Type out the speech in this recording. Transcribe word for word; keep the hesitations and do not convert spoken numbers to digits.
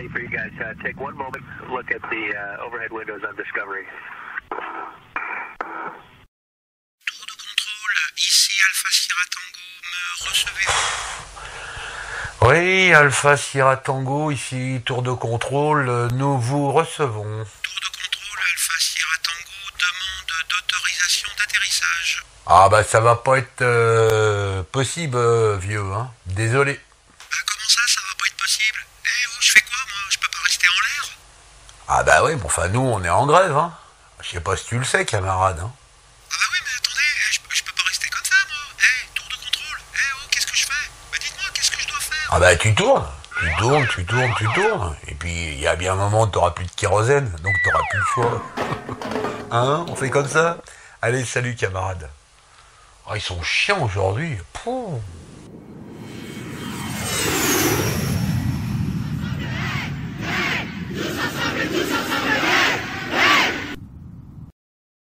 ready for you guys. Uh, take one moment, look at the uh, overhead windows on Discovery. Tour de contrôle, ici Alpha Sierra Tango, me recevez-vous? Oui, Alpha Sierra Tango, ici tour de contrôle, nous vous recevons. Tour de contrôle, Alpha Sierra Tango, demande d'autorisation d'atterrissage. Ah bah ça va pas être euh, possible, euh, vieux, hein. Désolé. Bah comment ça, ça va pas être possible? Eh oh, je fais quoi moi? Je peux pas rester en l'air? Ah bah oui, bon, enfin nous on est en grève, hein. Je sais pas si tu le sais, camarade, hein. Ah bah oui, mais attendez, eh, je, peux- je peux pas rester comme ça moi. Eh, tour de contrôle, eh oh, qu'est-ce que je fais? Bah dites-moi, qu'est-ce que je dois faire? Ah bah tu tournes, tu tournes, tu tournes, tu tournes. Et puis il y a bien un moment où t'auras plus de kérosène, donc t'auras plus le choix. Hein, on fait comme ça? Allez, salut camarade. Ah, ils sont chiants aujourd'hui. Pouh.